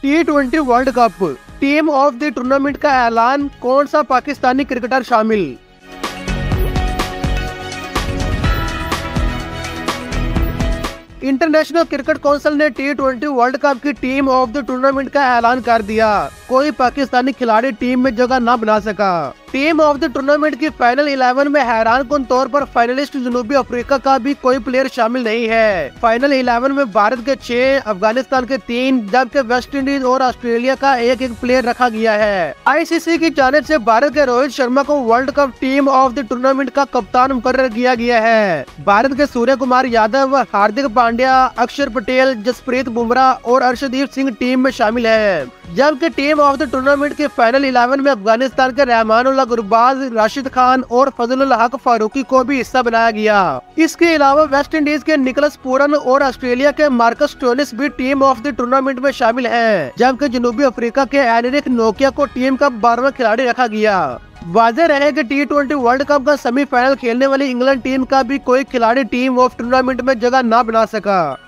T20 world cup team of the tournament का ऐलान, कौन सा पाकिस्तानी क्रिकेटर शामिल। इंटरनेशनल क्रिकेट काउंसिल ने T20 वर्ल्ड कप की टीम ऑफ द टूर्नामेंट का ऐलान कर दिया। कोई पाकिस्तानी खिलाड़ी टीम में जगह न बना सका। टीम ऑफ द टूर्नामेंट की फाइनल 11 में हैरानकुन तौर पर फाइनलिस्ट जनूबी अफ्रीका का भी कोई प्लेयर शामिल नहीं है। फाइनल 11 में भारत के 6, अफगानिस्तान के 3, जबकि वेस्ट इंडीज और ऑस्ट्रेलिया का एक प्लेयर रखा गया है। ICC की जानिब से भारत के रोहित शर्मा को world cup team of the tournament का कप्तान मुकर्रर किया गया है। भारत के सूर्य कुमार यादव, हार्दिक पांड्या, अक्षर पटेल, जसप्रीत बुमराह और अर्शदीप सिंह टीम में शामिल है। जबकि टीम ऑफ द टूर्नामेंट के फाइनल 11 में अफगानिस्तान के रहमानुल्लाह गुरबाज, राशिद खान और फजलुल हक फारूकी को भी हिस्सा बनाया गया। इसके अलावा वेस्ट इंडीज के निकोलस पूरन और ऑस्ट्रेलिया के मार्कस स्टोइनिस भी टीम ऑफ द टूर्नामेंट में शामिल हैं। जबकि जनूबी अफ्रीका के एनरिक नोकिया को टीम का 12वां खिलाड़ी रखा गया। वाज़ेह रहे कि T20 वर्ल्ड कप का सेमीफाइनल खेलने वाली इंग्लैंड टीम का भी कोई खिलाड़ी टीम ऑफ टूर्नामेंट में जगह न बना सका।